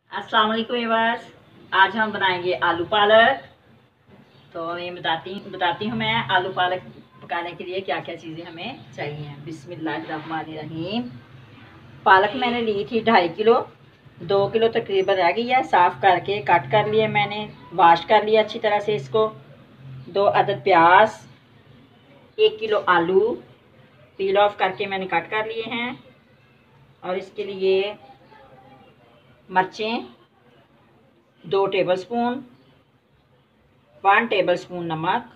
अस्सलाम वालेकुम व्यूअर्स। आज हम बनाएंगे आलू पालक। तो ये बताती हूँ मैं आलू पालक पकाने के लिए क्या क्या चीज़ें हमें चाहिए। बिस्मिल्लाहिर्रहमानिर्रहीम। पालक मैंने ली थी 2.5 किलो। 2 किलो तकरीबन रह गई है। साफ़ करके कट कर लिए मैंने, वाश कर लिया अच्छी तरह से इसको। 2 अदद प्याज, 1 किलो आलू पील ऑफ करके मैंने कट कर लिए हैं। और इसके लिए मिर्चें 2 टेबलस्पून, 1 टेबलस्पून नमक,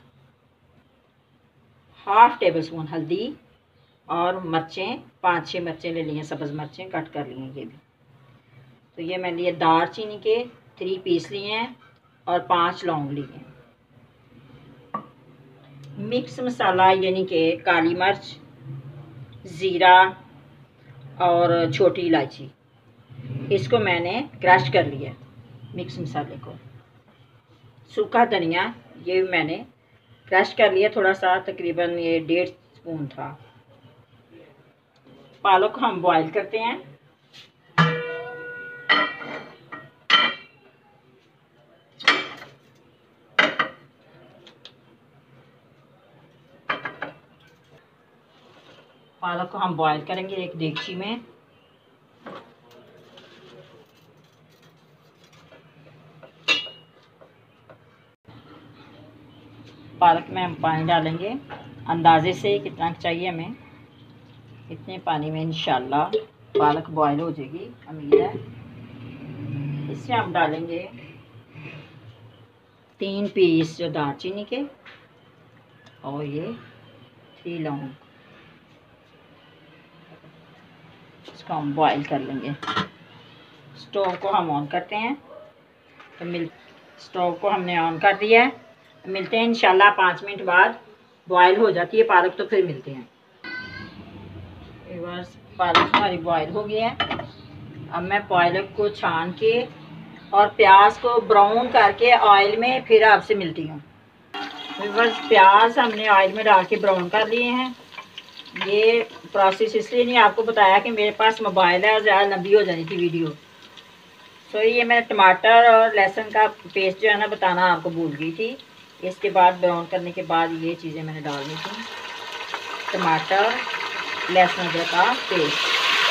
हाफ टेबलस्पून हल्दी और मिर्चें 5-6 मिर्चें ले ली हैं, सब्ज़ मिर्चें कट कर ली हैं ये भी। तो ये मैंने लिए दालचीनी के 3 पीस लिए हैं और 5 लौंग लिए हैं। मिक्स मसाला यानी कि काली मिर्च, ज़ीरा और छोटी इलायची, इसको मैंने क्रश कर लिया मिक्स मसाले को। सूखा धनिया ये मैंने क्रश कर लिया थोड़ा सा, तकरीबन ये 1.5 स्पून था। पालक को हम बॉईल करते हैं। पालक को हम बॉईल करेंगे एक देगची में। पालक में हम पानी डालेंगे अंदाजे से, कितना चाहिए हमें इतने पानी में इंशाल्लाह पालक बॉईल हो जाएगी, उम्मीद है। इसमें हम डालेंगे 3 पीस जो दालचीनी के और ये 3 लौंग। इसको हम बॉईल कर लेंगे। स्टोव को हम ऑन करते हैं। तो स्टोव को हमने ऑन कर दिया है। मिलते हैं इंशाल्लाह 5 मिनट बाद। बॉईल हो जाती है पालक तो फिर मिलते हैं। बस पालक हमारी बॉईल हो गई है। अब मैं पालक को छान के और प्याज को ब्राउन करके ऑयल में फिर आपसे मिलती हूँ। बस प्याज हमने ऑयल में डाल के ब्राउन कर लिए हैं। ये प्रोसेस इसलिए नहीं आपको बताया कि मेरे पास मोबाइल है और ज़्यादा लंबी हो जानी थी वीडियो। तो ये मैं टमाटर और लहसुन का पेस्ट जो है ना बताना आपको भूल गई थी। इसके बाद ब्राउन करने के बाद ये चीज़ें मैंने डालनी थी, टमाटर लहसुन अदरक का पेस्ट।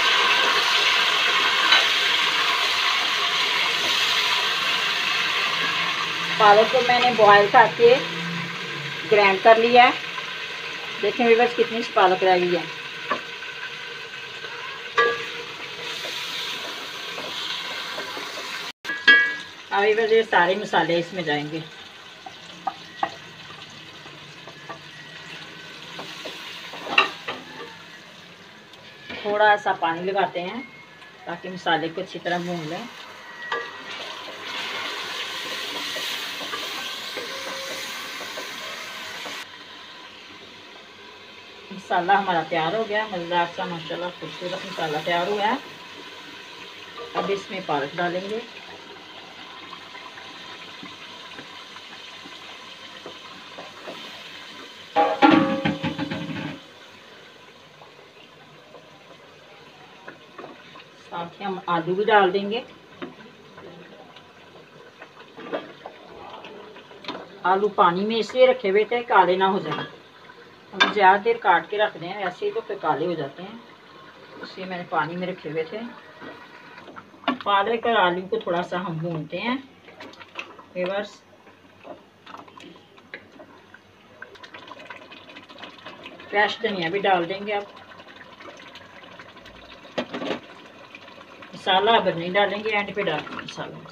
पालक को मैंने बॉयल करके ग्राइंड कर लिया है। देखें व्यूअर्स कितनी पालक रह गई है। अभी बस ये सारे मसाले इसमें जाएंगे। थोड़ा सा पानी लगाते हैं ताकि मसाले को अच्छी तरह भून लें। मसाला हमारा तैयार हो गया, मज़ेदार सा माशाल्लाह खूबसूरत मसाला तैयार हुआ है। अब इसमें पालक डालेंगे। साथ ही हम आलू भी डाल देंगे। आलू पानी में इसलिए रखे हुए थे काले ना हो जाए। हम ज़्यादा देर काट के रख दें ऐसे ही तो फिर काले हो जाते हैं, इसलिए मैंने पानी में रखे हुए थे। पालक और आलू को थोड़ा सा हम भूनते हैं व्यूअर्स। फ्रेश धनिया भी डाल देंगे। अब मसाला अब नहीं डालेंगे, एंड पे डालेंगे मसाला।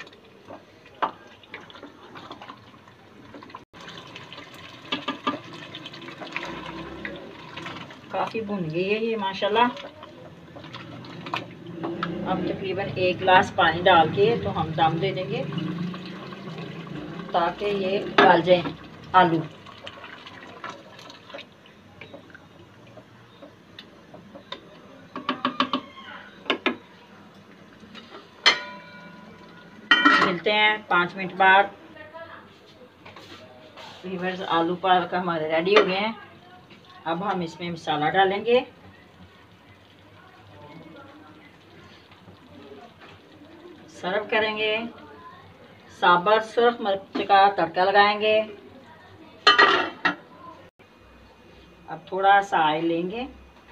काफ़ी भुन गई है ये माशाल्लाह। अब तकरीबन 1 गिलास पानी डाल के तो हम दम दे देंगे ताकि ये गल जाए आलू। मिलते हैं 5 मिनट बाद। व्यूअर्स आलू पालक हमारे रेडी हो गए हैं। अब हम इसमें मसाला डालेंगे। सर्व करेंगे। साबुत सुर्ख मिर्च का तड़का लगाएंगे। अब थोड़ा सा ऑयल लेंगे,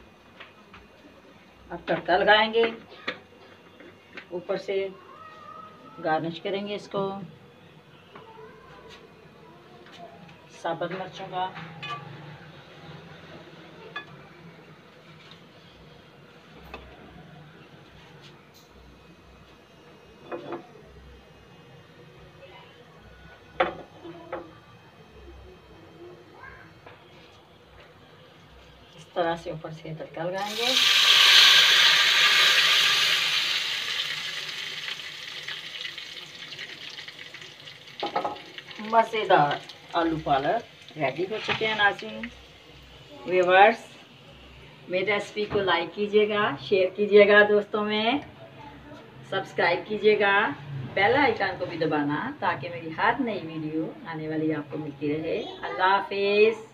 अब तड़का लगाएंगे, ऊपर से गार्निश करेंगे इसको साबुत मिर्चों का। इस तरह से ऊपर से तड़का लगाएंगे। मज़ेदार आलू पालक रेडी हो चुके हैं नाज़रीन। व्यूअर्स, मेरी रेसिपी को लाइक कीजिएगा, शेयर कीजिएगा दोस्तों में, सब्सक्राइब कीजिएगा, बेल आइकन को भी दबाना ताकि मेरी हर नई वीडियो आने वाली आपको मिलती रहे। अल्लाह हाफिज़।